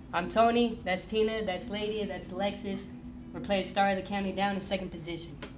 I'm Tony, that's Tina, that's Lady, that's Alexis. We're playing Star of the County down in second position.